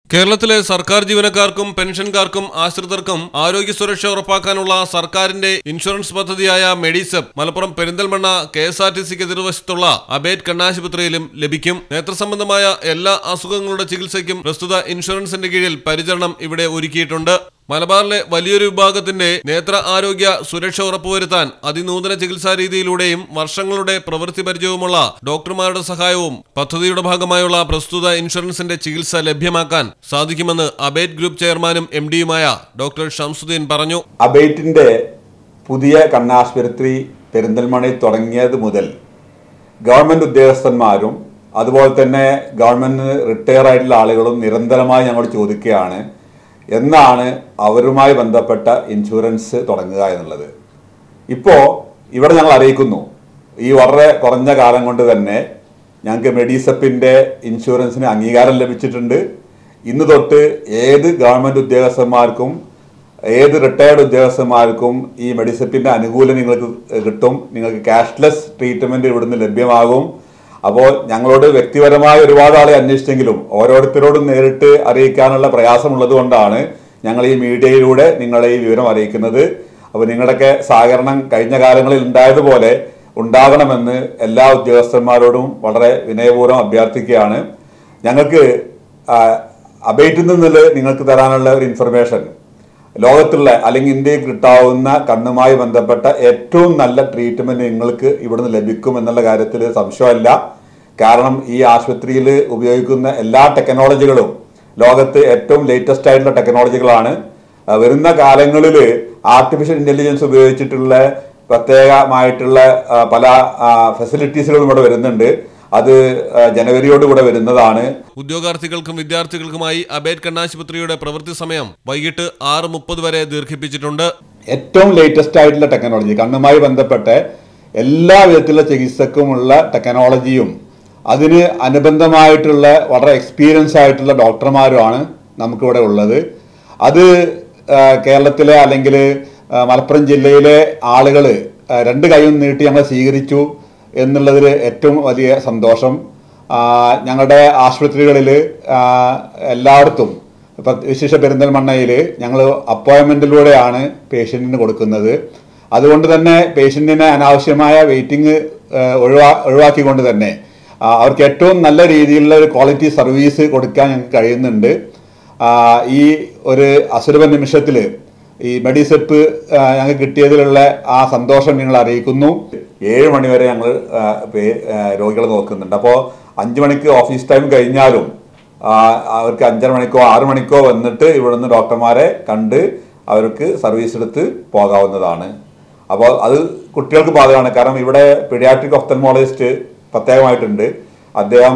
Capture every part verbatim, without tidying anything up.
കേരളത്തിലെ സർക്കാർ ജീവനക്കാർക്കും പെൻഷൻകാർക്കും ആശ്രിതർക്കും ആരോഗ്യ സുരക്ഷ ഉറപ്പാക്കാനുള്ള സർക്കാരിന്റെ ഇൻഷുറൻസ് പദ്ധതിയായ Medisep Malappuram Perinthalmanna K S R T സിക്ക് എതിർവശത്തുള്ള അബേറ്റ് കണ്ണാശുപത്രിയിലും ലഭിക്കും. നേത്രസംബന്ധമായ എല്ലാ അസുഖങ്ങളുടെ ചികിത്സയ്ക്കും പ്രസ്തുത ഇൻഷുറൻസിന്റെ കീഴിൽ പരിചരണം ഇവിടെ ഒരുക്കിയിട്ടുണ്ട്. മലബാറിലെ വലിയൊരു വിഭാഗത്തിന്റെ നേത്ര ആരോഗ്യ സുരക്ഷ ഉറപ്പുവരുത്താൻ അതിനൂതന ചികിത്സാ രീതിയിലൂടെയും വർഷങ്ങളുടെ പ്രവൃത്തി പരിചയവുമുള്ള ഡോക്ടർമാരുടെ സഹായവും പദ്ധതിയുടെ ഭാഗമായുള്ള പ്രസ്തുത ഇൻഷുറൻസിന്റെ ചികിത്സ ലഭ്യമാക്കാൻ സാധിക്കുമെന്ന് അബേറ്റ് ഗ്രൂപ്പ് ചെയർമാനും എം ഡിയുമായ ഡോക്ടർ ഷംസുദ്ദീൻ പറഞ്ഞു. അബേറ്റിന്റെ പുതിയ കണ്ണാശുപത്രി പെരിന്തൽമണ്ണയിൽ തുടങ്ങിയത് മുതൽ ഗവൺമെന്റ് ഉദ്യോഗസ്ഥന്മാരും അതുപോലെ തന്നെ ഗവൺമെന്റ് റിട്ടയർ ആയിട്ടുള്ള ആളുകളും നിരന്തരമായി ഞങ്ങളോട് ചോദിക്കുകയാണ്, എന്നാണ് അവരുമായി ബന്ധപ്പെട്ട ഇൻഷുറൻസ് തുടങ്ങുക എന്നുള്ളത്. ഇപ്പോൾ ഇവിടെ ഞങ്ങൾ അറിയിക്കുന്നു, ഈ വളരെ കുറഞ്ഞ കാലം കൊണ്ട് തന്നെ ഞങ്ങൾക്ക് മെഡിസെപ്പിൻ്റെ ഇൻഷുറൻസിന് അംഗീകാരം ലഭിച്ചിട്ടുണ്ട്. ഇന്ന് തൊട്ട് ഏത് ഗവൺമെൻറ് ഉദ്യോഗസ്ഥന്മാർക്കും ഏത് റിട്ടയർഡ് ഉദ്യോഗസ്ഥന്മാർക്കും ഈ മെഡിസെപ്പിൻ്റെ ആനുകൂല്യം നിങ്ങൾക്ക് കിട്ടും. നിങ്ങൾക്ക് ക്യാഷ്ലെസ് ട്രീറ്റ്മെൻറ്റ് ഇവിടുന്ന് ലഭ്യമാകും. അപ്പോൾ ഞങ്ങളോട് വ്യക്തിപരമായി ഒരുപാട് ആളെ അന്വേഷിച്ചെങ്കിലും ഓരോരുത്തരോടും നേരിട്ട് അറിയിക്കാനുള്ള പ്രയാസമുള്ളത് കൊണ്ടാണ് ഞങ്ങൾ ഈ മീഡിയയിലൂടെ നിങ്ങളെ ഈ വിവരം അറിയിക്കുന്നത്. അപ്പോൾ നിങ്ങളുടെയൊക്കെ സഹകരണം കഴിഞ്ഞ കാലങ്ങളിൽ ഉണ്ടായതുപോലെ ഉണ്ടാകണമെന്ന് എല്ലാ ഉദ്യോഗസ്ഥന്മാരോടും വളരെ വിനയപൂർവ്വം അഭ്യർത്ഥിക്കുകയാണ്. ഞങ്ങൾക്ക് അബേറ്റിൽ നിന്നുള്ള നിങ്ങൾക്ക് തരാനുള്ള ഒരു ഇൻഫർമേഷൻ, ലോകത്തുള്ള അല്ലെങ്കിൽ ഇന്ത്യയിൽ കിട്ടാവുന്ന കണ്ണുമായി ബന്ധപ്പെട്ട ഏറ്റവും നല്ല ട്രീറ്റ്മെന്റ് നിങ്ങൾക്ക് ഇവിടുന്ന് ലഭിക്കും എന്നുള്ള കാര്യത്തിൽ സംശയമല്ല. കാരണം ഈ ആശുപത്രിയിൽ ഉപയോഗിക്കുന്ന എല്ലാ ടെക്നോളജികളും ലോകത്ത് ഏറ്റവും ലേറ്റസ്റ്റ് ആയിട്ടുള്ള ടെക്നോളജികളാണ്. വരുന്ന കാലങ്ങളിൽ ആർട്ടിഫിഷ്യൽ ഇന്റലിജൻസ് ഉപയോഗിച്ചിട്ടുള്ള പ്രത്യേകമായിട്ടുള്ള പല ഫെസിലിറ്റീസുകളും ഇവിടെ വരുന്നുണ്ട്. അത് ജനുവരിയോടുകൂടെ വരുന്നതാണ്. ഉദ്യോഗാർത്ഥികൾക്കും വിദ്യാർത്ഥികൾക്കുമായി അബേറ്റ് കണ്ണാശുപത്രിയുടെ പ്രവൃത്തി സമയം വൈകിട്ട് ആറ് മുപ്പത് വരെ ദീർഘിപ്പിച്ചിട്ടുണ്ട്. ഏറ്റവും ലേറ്റസ്റ്റ് ആയിട്ടുള്ള ടെക്നോളജി, കണ്ണുമായി ബന്ധപ്പെട്ട് എല്ലാ വിധത്തിലുള്ള ചികിത്സക്കുമുള്ള ടെക്നോളജിയും അതിന് അനുബന്ധമായിട്ടുള്ള വളരെ എക്സ്പീരിയൻസ് ആയിട്ടുള്ള ഡോക്ടർമാരുമാണ് നമുക്കിവിടെ ഉള്ളത്. അത് കേരളത്തിലെ അല്ലെങ്കിൽ മലപ്പുറം ജില്ലയിലെ ആളുകൾ രണ്ട് കൈയും നീട്ടി ഞങ്ങളെ സ്വീകരിച്ചു എന്നുള്ളതിൽ ഏറ്റവും വലിയ സന്തോഷം. ഞങ്ങളുടെ ആശുപത്രികളിൽ എല്ലായിടത്തും ഇപ്പം വിശേഷ പെരിന്തൽമണ്ണയിൽ ഞങ്ങൾ അപ്പോയിൻമെൻറ്റിലൂടെയാണ് പേഷ്യൻറ്റിന് കൊടുക്കുന്നത്. അതുകൊണ്ട് തന്നെ പേഷ്യൻറ്റിന് അനാവശ്യമായ വെയിറ്റിംഗ് ഒഴിവാ ഒഴിവാക്കിക്കൊണ്ട് തന്നെ അവർക്ക് ഏറ്റവും നല്ല രീതിയിലുള്ള ഒരു ക്വാളിറ്റി സർവീസ് കൊടുക്കാൻ ഞങ്ങൾക്ക് കഴിയുന്നുണ്ട്. ഈ ഒരു അസുലഭ നിമിഷത്തിൽ ഈ മെഡിസെപ്പ് ഞങ്ങൾക്ക് കിട്ടിയതിലുള്ള ആ സന്തോഷം നിങ്ങൾ അറിയിക്കുന്നു. ഏഴ് മണിവരെ ഞങ്ങൾ രോഗികളെ നോക്കുന്നുണ്ട്. അപ്പോൾ അഞ്ച് മണിക്ക് ഓഫീസ് ടൈം കഴിഞ്ഞാലും അവർക്ക് അഞ്ചര മണിക്കോ ആറ് മണിക്കോ വന്നിട്ട് ഇവിടുന്ന് ഡോക്ടർമാരെ കണ്ട് അവർക്ക് സർവീസ് എടുത്ത് പോകാവുന്നതാണ്. അപ്പോൾ അത് കുട്ടികൾക്ക് ബാധകമാണ്. കാരണം ഇവിടെ പീഡിയാട്രിക് ഒഫ്തൽമോളജിസ്റ്റ് പ്രത്യേകമായിട്ടുണ്ട്. അദ്ദേഹം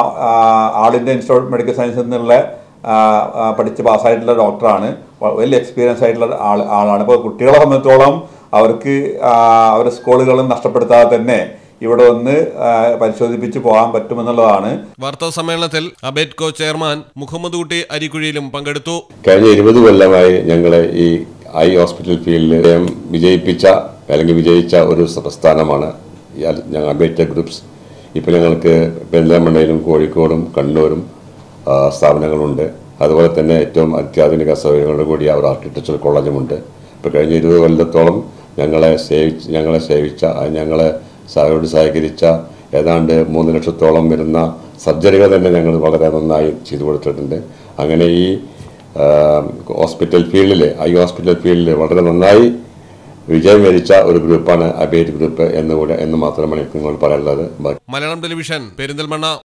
all India institute of medical സയൻസിൽ നിന്നുള്ള പഠിച്ച് പാസ്സായിട്ടുള്ള ഡോക്ടറാണ്. വലിയ എക്സ്പീരിയൻസ് ആയിട്ടുള്ള ആൾ ആളാണ് അപ്പോൾ കുട്ടികളെ സംബന്ധിച്ചോളം അവർക്ക് അവരുടെ സ്കൂളുകളും നഷ്ടപ്പെടുത്താതെ തന്നെ ഇവിടെ വന്ന് പരിശോധിപ്പിച്ച് പോകാൻ പറ്റുമെന്നുള്ളതാണ്. വാർത്താ സമ്മേളനത്തിൽ അബേറ്റ് കോ ചെയർമാൻ മുഹമ്മദ് കുട്ടി അരിക്കുഴിയിലും പങ്കെടുത്തു. കഴിഞ്ഞ ഇരുപത് കൊല്ലമായി ഞങ്ങളെ ഈ ഐ ഹോസ്പിറ്റൽ ഫീൽഡിൽ വിജയിപ്പിച്ച അല്ലെങ്കിൽ വിജയിച്ച ഒരു പ്രസ്ഥാനമാണ് ഞങ്ങൾ അബേറ്റ് ഗ്രൂപ്പ്സ്. ഇപ്പോൾ ഞങ്ങൾക്ക് പെരിന്തൽമണ്ണയിലും കോഴിക്കോടും കണ്ണൂരും സ്ഥാപനങ്ങളുണ്ട്. അതുപോലെ തന്നെ ഏറ്റവും അത്യാധുനിക സൗകര്യങ്ങളോട് കൂടിയ ഒരു ആർക്കിടെക്ചർ കോളേജുമുണ്ട്. ഇപ്പോൾ കഴിഞ്ഞ ഇരുപത് കൊല്ലത്തോളം ഞങ്ങളെ സേവിച്ച് ഞങ്ങളെ സേവിച്ച ഞങ്ങളെ സഹയോട് സഹകരിച്ച ഏതാണ്ട് മൂന്ന് ലക്ഷത്തോളം വരുന്ന സർജറികൾ തന്നെ ഞങ്ങൾ വളരെ നന്നായി ചെയ്തു കൊടുത്തിട്ടുണ്ട്. അങ്ങനെ ഈ ഹോസ്പിറ്റൽ ഫീൽഡിൽ ഐ ഹോസ്പിറ്റൽ ഫീൽഡിൽ വളരെ നന്നായി വിജയം വരിച്ച ഒരു ഗ്രൂപ്പാണ് അബേറ്റ് ഗ്രൂപ്പ് എന്നുകൂടെ എന്ന് മാത്രമാണ് എനിക്ക് പറയാനുള്ളത്. മലയാളം ടെലിവിഷൻ പെരിന്തൽമണ്ണ.